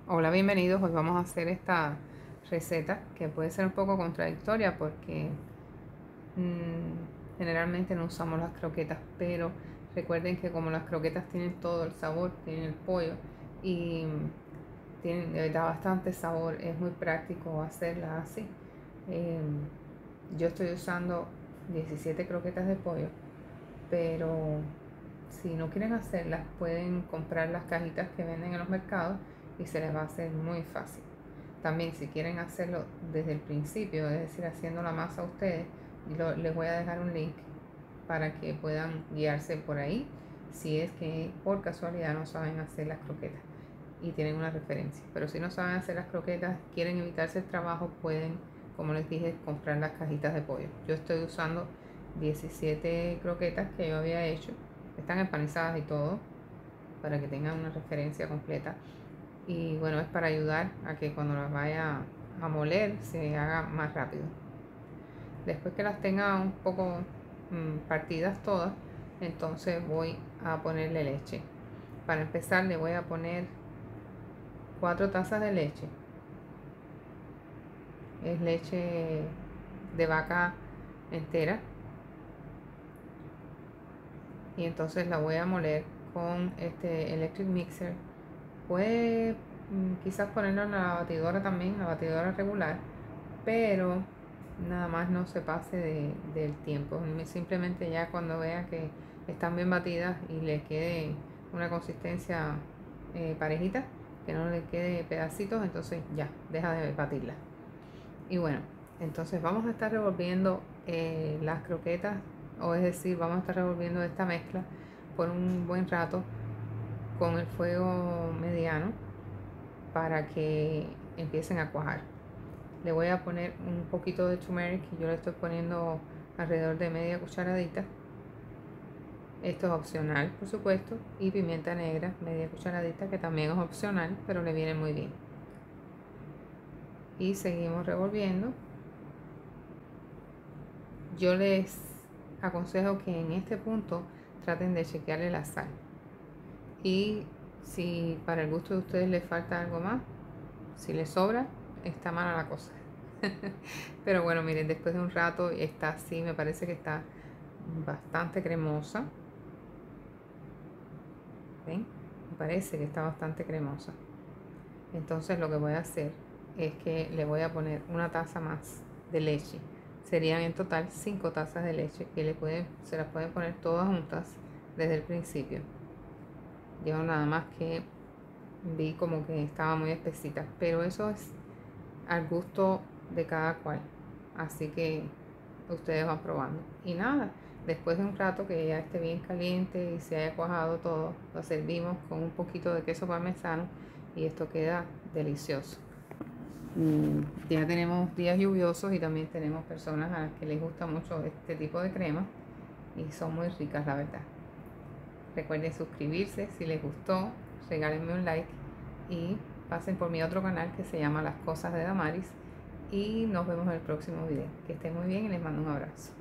Hola, bienvenidos. Hoy vamos a hacer esta receta que puede ser un poco contradictoria porque generalmente no usamos las croquetas, pero recuerden que como las croquetas tienen todo el sabor, tienen el pollo y tienen de verdad bastante sabor, es muy práctico hacerlas así. Eh, yo estoy usando 17 croquetas de pollo, pero si no quieren hacerlas, pueden comprar las cajitas que venden en los mercados y se les va a hacer muy fácil. También si quieren hacerlo desde el principio, es decir, haciendo la masa ustedes, les voy a dejar un link para que puedan guiarse por ahí si es que por casualidad no saben hacer las croquetas y tienen una referencia. Pero si no saben hacer las croquetas, quieren evitarse el trabajo, pueden, como les dije, comprar las cajitas de pollo. Yo estoy usando 17 croquetas que yo había hecho, están empanizadas y todo, para que tengan una referencia completa. Y bueno, es para ayudar a que cuando las vaya a moler se haga más rápido. Después que las tenga un poco partidas todas, entonces voy a ponerle leche. Para empezar le voy a poner 4 tazas de leche. Es leche de vaca entera. Y entonces la voy a moler con este electric mixer. Puede quizás ponerlo en la batidora también, la batidora regular, pero nada más no se pase del tiempo. Simplemente ya cuando vea que están bien batidas y le quede una consistencia parejita, que no le quede pedacitos, entonces ya, deja de batirla. Y bueno, entonces vamos a estar revolviendo las croquetas, o es decir, vamos a estar revolviendo esta mezcla por un buen rato con el fuego mediano para que empiecen a cuajar. Le voy a poner un poquito de turmeric y yo le estoy poniendo alrededor de media cucharadita. Esto es opcional, por supuesto, y pimienta negra, media cucharadita, que también es opcional, pero le viene muy bien. Y seguimos revolviendo. Yo les aconsejo que en este punto traten de chequearle la sal. Y si para el gusto de ustedes les falta algo más, si les sobra, está mala la cosa. Pero bueno, miren, después de un rato está así, me parece que está bastante cremosa. ¿Ven? Me parece que está bastante cremosa. Entonces lo que voy a hacer es que le voy a poner una taza más de leche. Serían en total 5 tazas de leche que se las pueden poner todas juntas desde el principio. Yo nada más que vi como que estaba muy espesita, pero eso es al gusto de cada cual. Así que ustedes van probando. Y nada, después de un rato que ya esté bien caliente y se haya cuajado todo, lo servimos con un poquito de queso parmesano y esto queda delicioso. Ya tenemos días lluviosos y también tenemos personas a las que les gusta mucho este tipo de crema y son muy ricas, la verdad. Recuerden suscribirse si les gustó, regálenme un like y pasen por mi otro canal que se llama Las Cosas de Damaris y nos vemos en el próximo video. Que estén muy bien y les mando un abrazo.